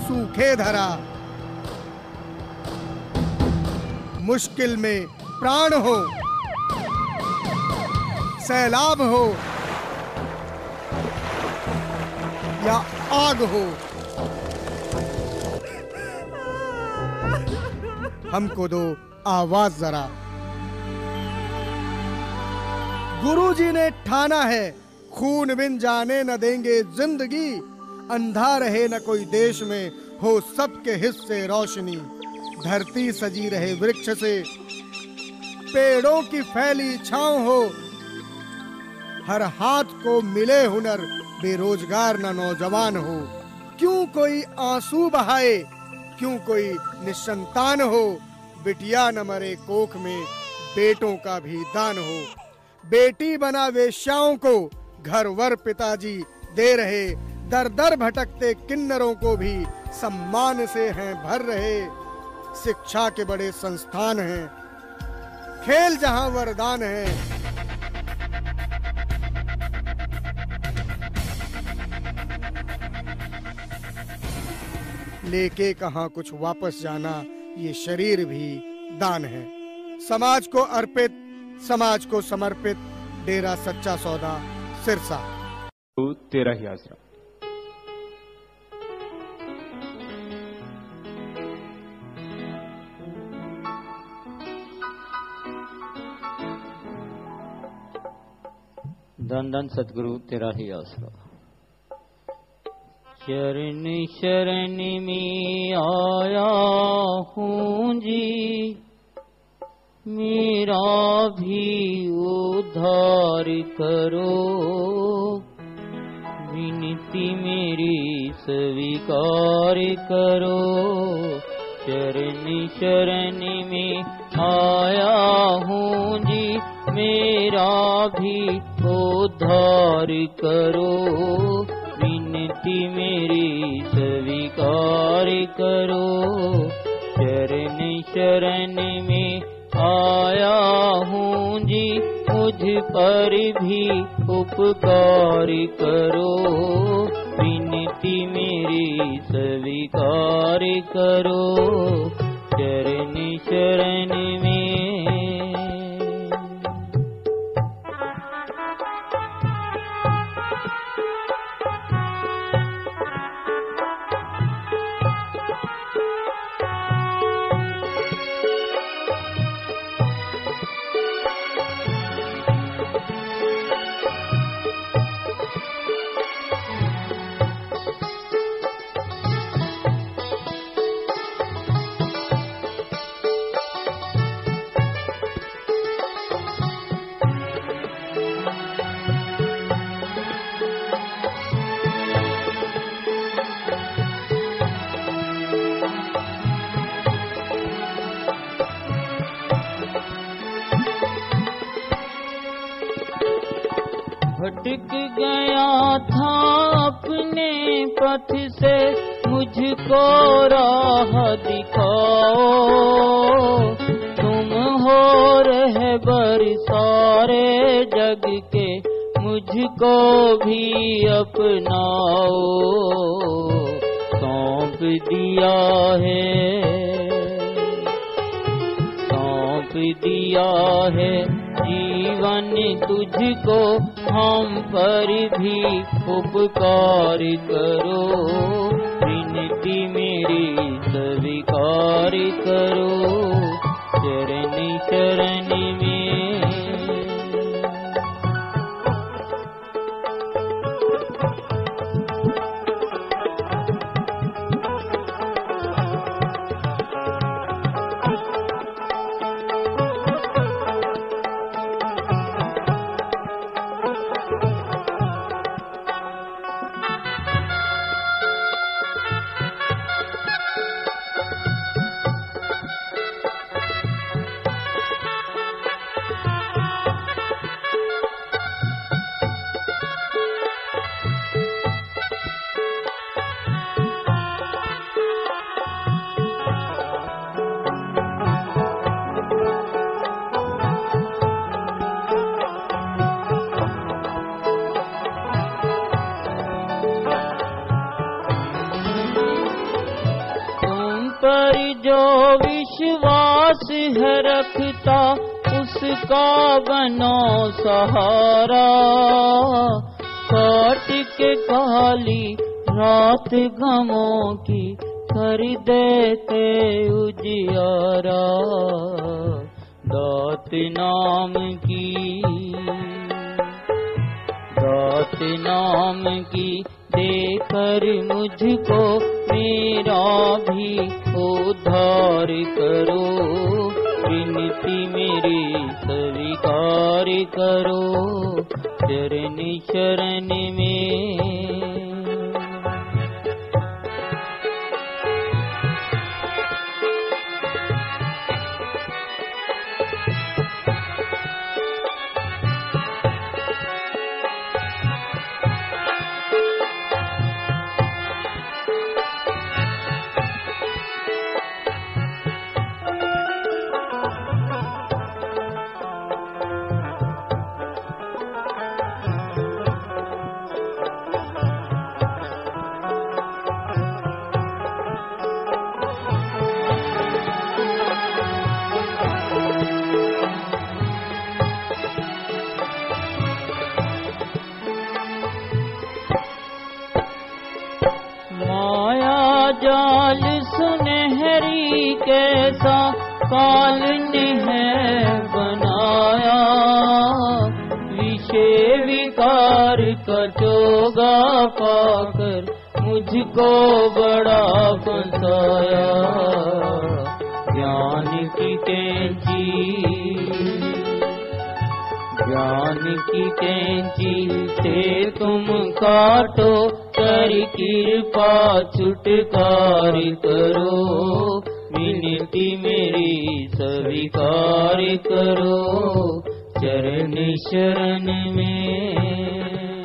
सूखे धरा। मुश्किल में प्राण हो, सैलाब हो या आग हो, हमको दो आवाज जरा। गुरुजी ने ठाना है, खून बिन जाने न देंगे जिंदगी। अंधा रहे न कोई देश में, हो सबके हिस्से रोशनी। धरती सजी रहे वृक्ष से, पेड़ों की फैली छांव हो। हर हाथ को मिले हुनर, बेरोजगार न नौजवान हो। क्यों कोई आंसू बहाए, क्यों कोई निसंतान हो। बिटिया न मरे कोख में, बेटों का भी दान हो। बेटी बना वेश्याओं को, घर वर पिताजी दे रहे। दर दर भटकते किन्नरों को भी सम्मान से हैं भर रहे। शिक्षा के बड़े संस्थान हैं, खेल जहां वरदान है। लेके कहां कुछ वापस जाना, ये शरीर भी दान है। समाज को अर्पित, समाज को समर्पित, डेरा सच्चा सौदा, सिरसा। तेरा ही आसरा। धन धन सतगुरु तेरा ही आसरा। चरण शरण में आया हूँ जी, मेरा भी उद्धार करो। विनती मेरी स्वीकार करो। चरण शरण में आया हूँ जी, मेरा भी उद्धार करो। विनती मेरी स्वीकार करो। चरण शरण में आया हूँ जी, मुझ पर भी उपकार करो। विनती मेरी स्वीकार करो। चरण शरण में भटक गया था अपने पथ से, मुझको राह दिखाओ। तुम हो रहबर सारे जग के, मुझको भी अपनाओ। सौंप दिया है जीवन तुझको, हम पर भी उपकार करो। विनती मेरी स्वीकार करो। चरण शरण में पर जो विश्वास है रखता उसका बनो सहारा। काट के काली रात गमों की कर देते उजियारा। दात नाम की देकर मुझको मेरा भी उद्धार करो। विनती मेरी स्वीकार करो चरण शरण में। जाल सुनहरी कैसा काल ने है बनाया। विषय विकार का चोगा पाकर मुझको बड़ा फंसाया। ज्ञान की कैंची से तुम काटो कर कृपा छुटकार करो। विनती मेरी स्वीकार करो चरण शरण में।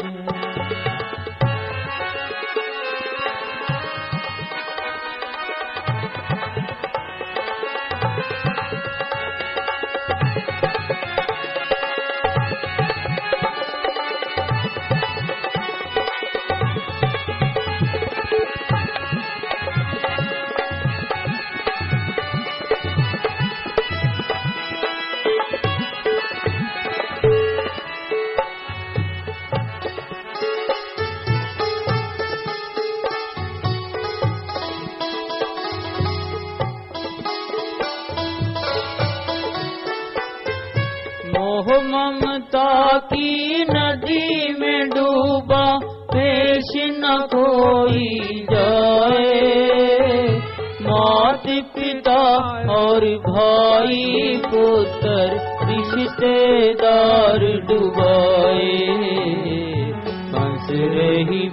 मोह ममता की नदी में डूबा पेश न कोई जाए। मात पिता और भाई पुत्र रिश्तेदार डुबाए। हंस रही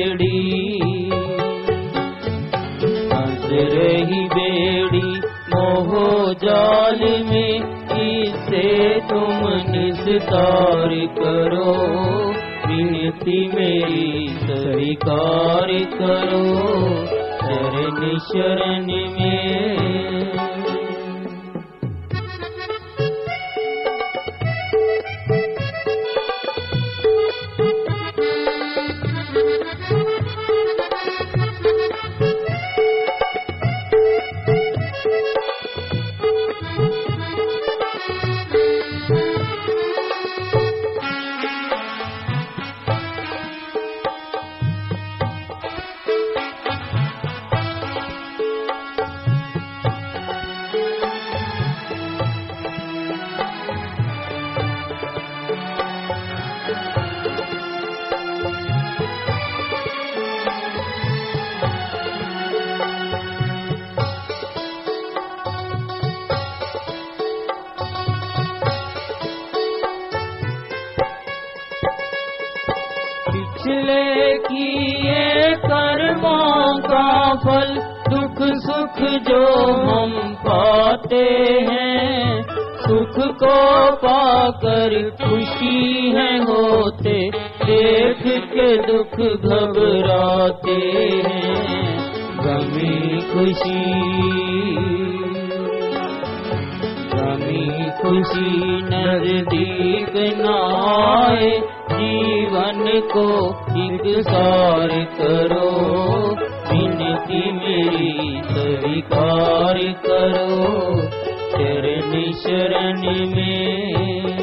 बेड़ी मोह जाल में इसे तुम निस्तार करो। विनती मेरी स्वीकार करो चरण शरण में। पिछले किए कर्मों का फल दुख सुख जो हम पाते हैं। सुख को पाकर खुशी है होते, देख के दुख घबराते हैं। गमी खुशी नजदीक न आए। जीवन को इकसार करो, विनती विनती मेरी स्वीकार करो चरण शरण में।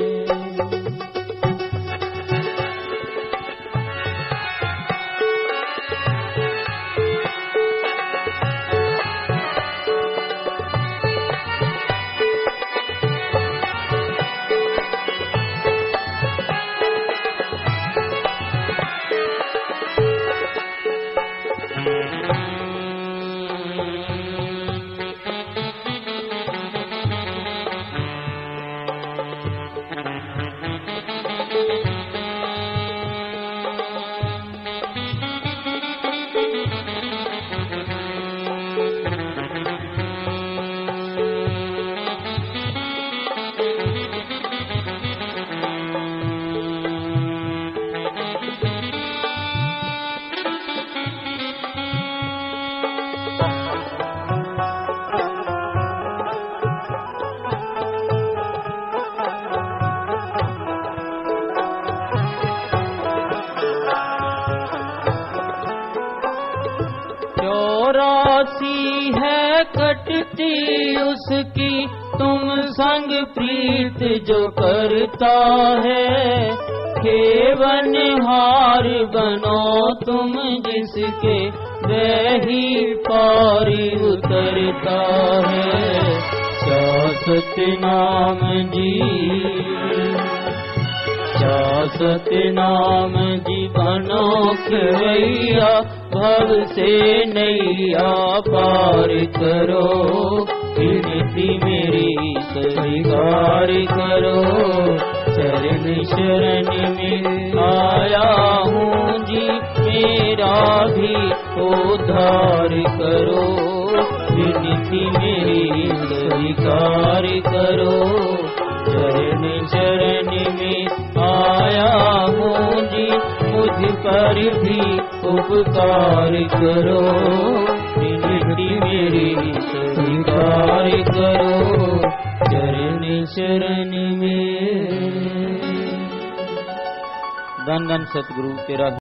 चौरासी है कटती उसकी तुम संग प्रीत जो करता है, खेवन हार बनो तुम जिसके वही पार उतरता है। शाश्वत नाम जी शाश्वत नाम जी बनो खेवैया, भव से नैया पार करो विनती मेरी स्वीकार करो। चरण शरण में आया हूँ जी मेरा भी उद्धार करो, विनती मेरी स्वीकार करो। चरण शरण में आया हूँ जी मुझ पर भी उपकार करो, विनती मेरी स्वीकार करो। चरण शरण में। धन धन सतगुरु तेरा